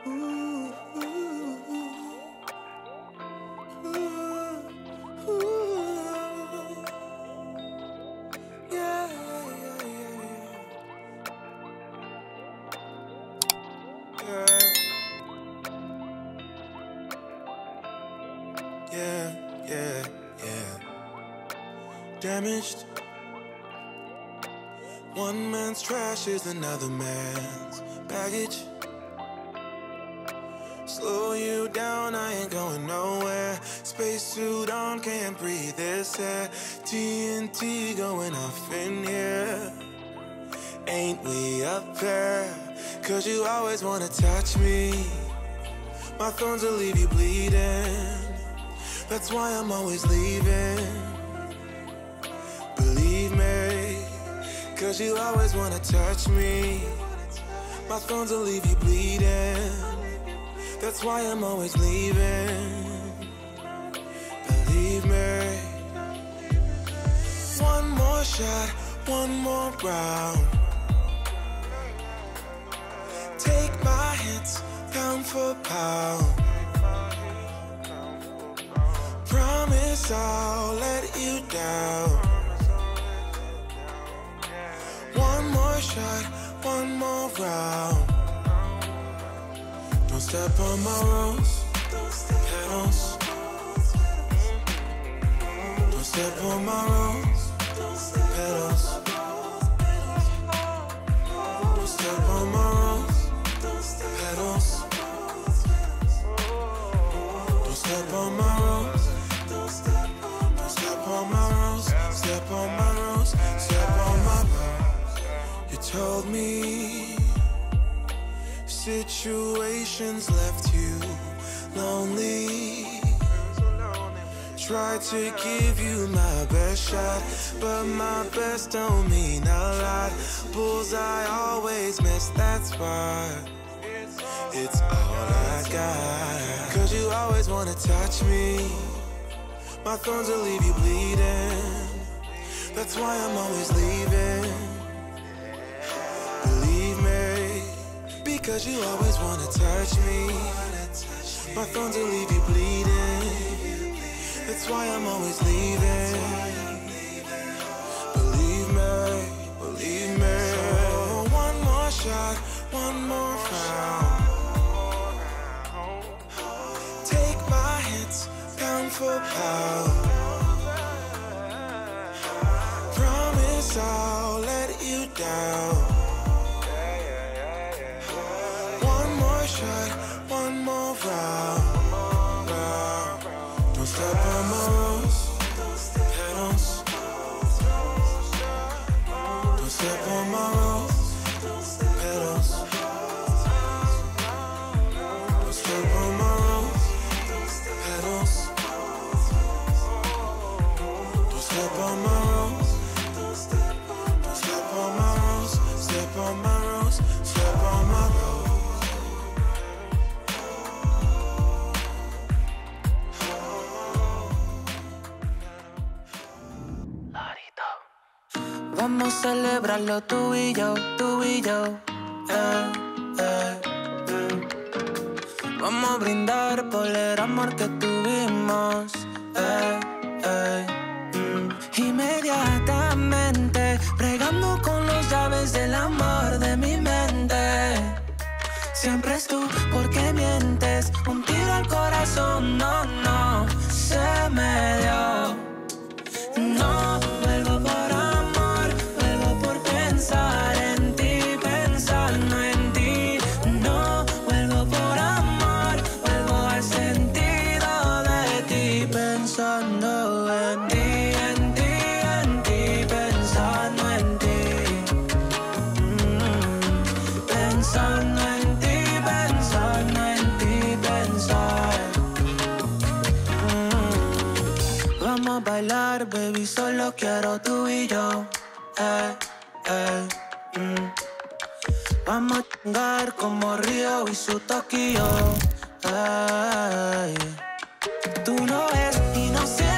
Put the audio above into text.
Damaged. One man's trash is another man's baggage. Slow you down, I ain't going nowhere. Spacesuit on, can't breathe this air. TNT going off in here. Ain't we a pair? Cause you always wanna touch me. My thorns will leave you bleeding. That's why I'm always leaving. Believe me, cause you always wanna touch me. My thorns will leave you bleeding. That's why I'm always leaving. Believe me. One more shot, one more round. Take my hits, pound for pound. Promise I'll let you down. One more shot, one more round. Don't step on my rose petals. Don't step on my rose petals. Don't step on my rose petals. Don't step on my rose. Don't step on my rose. Step on my rose. Step on my rose. You told me situations left you lonely. Tried to give you my best shot, but my best don't mean a lot. Bullseye always miss that spot. It's all I got. Cause you always wanna touch me. My thorns will leave you bleeding. That's why I'm always leaving. Believe me, because you always wanna touch me. My thorns will leave you bleeding. That's why I'm always leaving. Believe me, believe me. So one more shot, one more round. Take my hits, pound for pound. Promise I'll let you down. One more shot, one more round. Don't step on my rose petals. Don't step on my rose petals. Don't step on my rose petals. Don't step on my rose. Don't step on my rose. Step on my rose. Step on my rose. Vamos a celebrarlo tú y yo, tú y yo. Vamos a brindar por el amor que tuvimos. Inmediatamente, bregando con los llaves del amor de mi mente. Siempre es tú, ¿por qué mientes? Un tiro al corazón, no, no, se me dio. No vuelvo por amor, vuelvo por pensar en ti, pensando en ti. No vuelvo por amor, vuelvo al sentido de ti, pensando en ti, en ti, en ti, pensando en ti. Pensando en ti, pensando en ti, pensar. Vamos a bailar, baby, solo quiero tú y yo. Vamos a chingar como Río y su Tokio. Tú no ves y no sientes.